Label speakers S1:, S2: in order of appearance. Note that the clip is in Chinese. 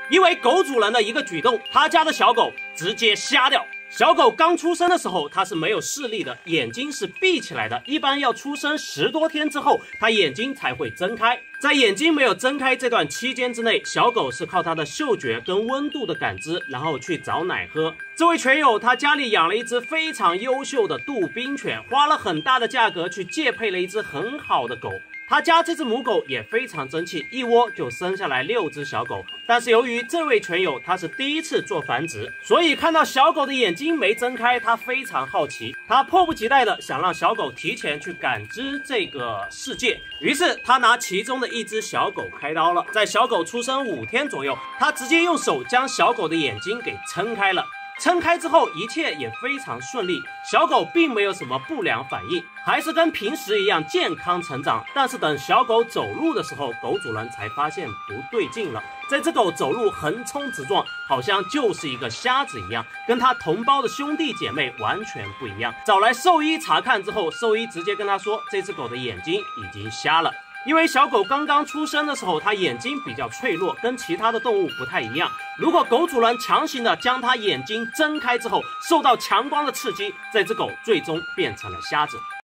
S1: 因为狗主人的一个举动，他家的小狗直接瞎掉。小狗刚出生的时候，它是没有视力的，眼睛是闭起来的，一般要出生10多天之后，它眼睛才会睁开。在眼睛没有睁开这段期间之内，小狗是靠它的嗅觉跟温度的感知，然后去找奶喝。这位犬友他家里养了一只非常优秀的杜宾犬，花了很大的价格去借配了一只很好的狗。他家这只母狗也非常争气，一窝就生下来6只小狗。但是由于这位犬友他是第一次做繁殖，所以看到小狗的眼睛没睁开，他非常好奇，他迫不及待的想让小狗提前去感知这个世界。于是他拿其中的一只小狗开刀了，在小狗出生5天左右，他直接用手将小狗的眼睛给撑开了。撑开之后，一切也非常顺利，小狗并没有什么不良反应，还是跟平时一样健康成长。但是等小狗走路的时候，狗主人才发现不对劲了。这只狗走路横冲直撞，好像就是一个瞎子一样，跟它同胞的兄弟姐妹完全不一样。找来兽医查看之后，兽医直接跟他说，这只狗的眼睛已经瞎了。因为小狗刚刚出生的时候，它眼睛比较脆弱，跟其他的动物不太一样。如果狗主人强行的将它眼睛睁开之后，受到强光的刺激，这只狗最终变成了瞎子。